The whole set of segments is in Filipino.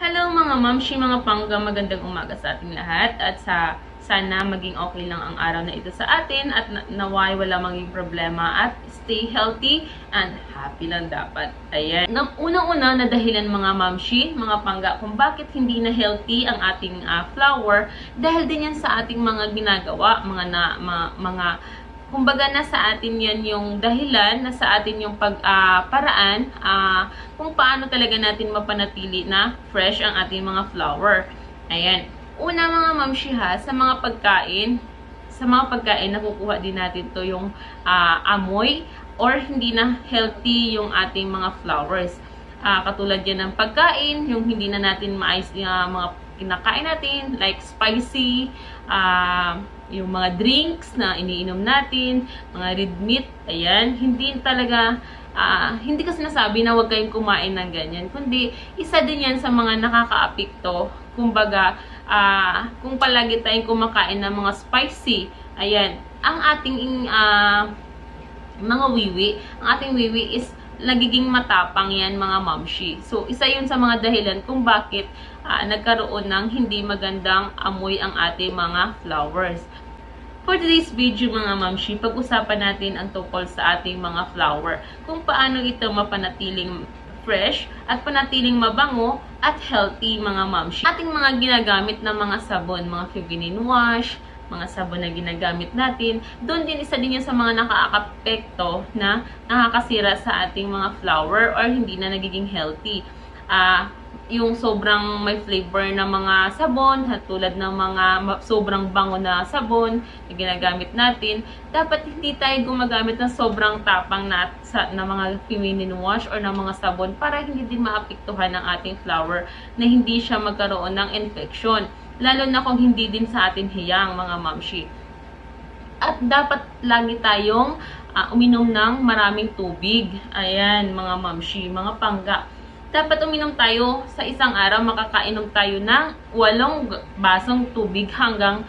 Hello mga mamshi, mga pangga, magandang umaga sa ating lahat at sana maging okay lang ang araw na ito sa atin at naway wala maging problema at stay healthy and happy lang dapat. Ayan. Unang-una na dahilan mga mamshi, mga pangga, kung bakit hindi na healthy ang ating flower dahil din yan sa ating mga ginagawa, kumbaga na sa atin yan yung dahilan, na sa atin yung paraan kung paano talaga natin mapanatili na fresh ang ating mga flower. Ayan. Una mga mamshi sa mga pagkain, nakukuha din natin to yung amoy or hindi na healthy yung ating mga flowers. Katulad yan ng pagkain, yung hindi na natin maayos mga kinakain natin, like spicy, yung mga drinks na iniinom natin, mga red meat, ayan, hindi talaga, hindi ko sinasabi na huwag kayong kumain ng ganyan, kundi isa din yan sa mga nakakaapekto, kumbaga, kung palagi tayong kumakain ng mga spicy, ayan, ang ating mga wiwi, ang ating wiwi is nagiging matapang yan mga mamshi. So, isa yun sa mga dahilan kung bakit nagkaroon ng hindi magandang amoy ang ating mga flowers. For today's video mga mamshi, pag-usapan natin ang tungkol sa ating mga flower. Kung paano ito mapanatiling fresh at panatiling mabango at healthy mga mamshi. Ating mga ginagamit na mga sabon, mga feminine wash, mga sabon na ginagamit natin, doon din isa din yan sa mga nakaka-apekto na nakakasira sa ating mga flower or hindi na nagiging healthy. Yung sobrang may flavor na mga sabon, tulad ng mga sobrang bango na sabon na ginagamit natin, dapat hindi tayo gumagamit ng sobrang tapang na mga feminine wash or ng mga sabon para hindi din maapektuhan ng ating flower na hindi siya magkaroon ng infection. Lalo na kung hindi din sa atin hiyang mga mamshi. At dapat lagi tayong uminom ng maraming tubig. Ayan mga mamshi, mga pangga. Dapat uminom tayo sa isang araw, makakainom tayo ng 8 basong tubig hanggang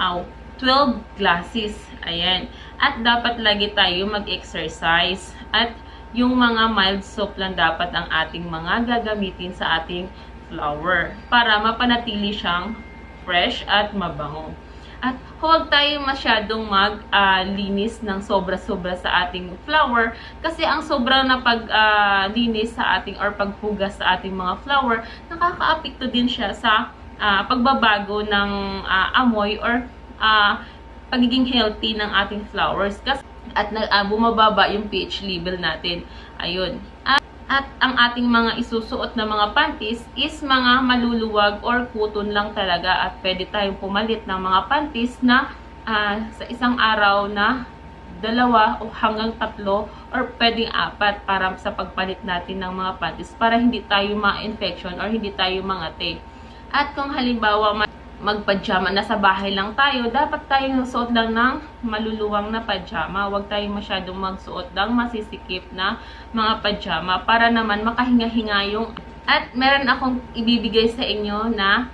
12 glasses. Ayan. At dapat lagi tayo mag-exercise. At yung mga mild soap lang dapat ang ating mga gagamitin sa ating flower para mapanatili siyang fresh at mabango. At huwag tayo masyadong maglinis ng sobra-sobra sa ating flower kasi ang sobra na paglinis sa ating or paghugas sa ating mga flower, nakakaapekto din siya sa pagbabago ng amoy or pagiging healthy ng ating flowers kasi at bumababa yung pH level natin. Ayun. At ang ating mga isusuot na mga panties is mga maluluwag or cotton lang talaga at pwede tayong pumalit ng mga panties na sa isang araw na 2 o hanggang 3 or pwedeng 4 para sa pagpalit natin ng mga panties para hindi tayo ma-infection or hindi tayo mangate. At kung halimbawa magpajama, nasa bahay lang tayo, dapat tayong suot lang ng maluluwang na pajama. Huwag tayong masyadong magsuot ng masisikip na mga pajama para naman makahinga-hinga yung... At meron akong ibibigay sa inyo na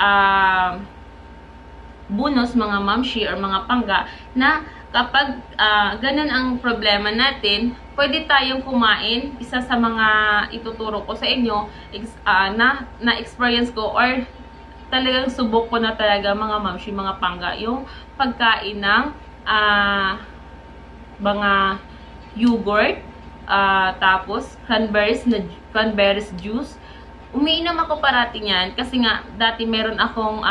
bonus mga mamshi or mga pangga na kapag ganun ang problema natin, pwede tayong kumain. Isa sa mga ituturo ko sa inyo na-experience ko or talagang subok ko na talaga mga mamshi, mga pangga, yung pagkain ng mga yogurt, tapos cranberries juice. Umiinom ako parati niyan kasi nga dati meron akong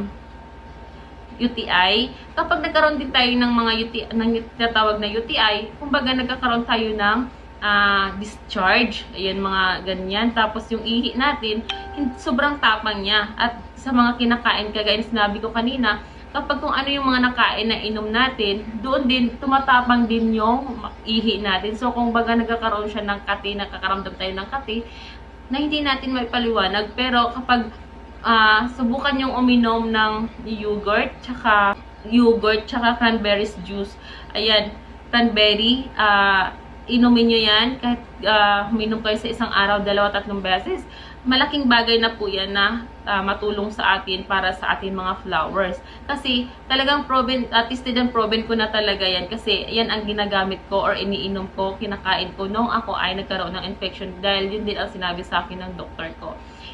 UTI. Kapag nagkaroon din tayo ng mga tinatawag na UTI, kumbaga nagkakaroon tayo ng discharge, ayan mga ganyan. Tapos yung ihi natin, sobrang tapang niya. At sa mga kinakain, kagaya sinabi ko kanina, kapag kung ano yung mga nakain na inom natin, doon din, tumatapang din yung ihi natin. So kung baga nagkakaroon siya ng kati, nakakaramdam tayo ng kati, na hindi natin may paliwanag. Pero kapag subukan yung uminom ng yogurt, tsaka cranberries juice, ayan, cranberry, inumin nyo yan, kahit uminom kayo sa isang araw, 2-3 beses, malaking bagay na po yan na matulong sa atin para sa ating mga flowers. Kasi talagang tested and proven ko na talaga yan kasi yan ang ginagamit ko or iniinom ko, kinakain ko nung ako ay nagkaroon ng infection dahil yun din ang sinabi sa akin ng doktor ko.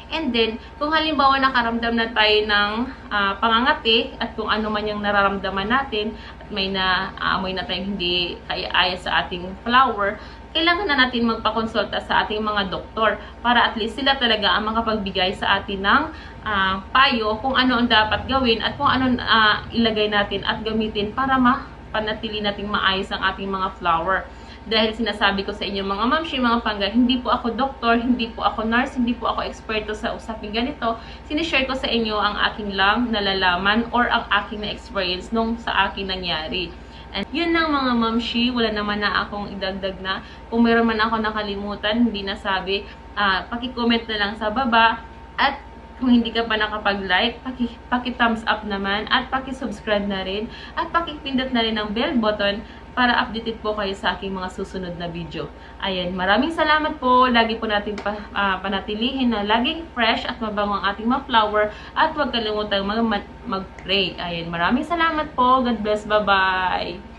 And then, kung halimbawa nakaramdam na tayo ng pangangati at kung ano man yung nararamdaman natin at may naamoy na tayong hindi kaya-aya sa ating flower, kailangan na natin magpakonsulta sa ating mga doktor para at least sila talaga ang makapagbigay sa atin ng payo kung ano ang dapat gawin at kung ano ilagay natin at gamitin para mapanatili nating maayos ang ating mga flower. Dahil sinasabi ko sa inyo mga mamshi, mga pangga, hindi po ako doktor, hindi po ako nurse, hindi po ako eksperto sa usaping ganito. Sinishare ko sa inyo ang aking lang nalalaman or ang aking na-experience nung sa akin nangyari. And yun lang mga mamshi, wala naman na akong idagdag na. Kung meron man ako nakalimutan, hindi nasabi, paki-comment na lang sa baba. At kung hindi ka pa nakapag-like, paki-thumbs up naman at paki-subscribe na rin at paki-pindot na rin ang bell button para updated po kayo sa aking mga susunod na video. Ayan, maraming salamat po. Lagi po natin panatilihin na laging fresh at mabango ang ating mga flower at huwag kalimutang mag-pray. Ayan, maraming salamat po. God bless. Bye-bye.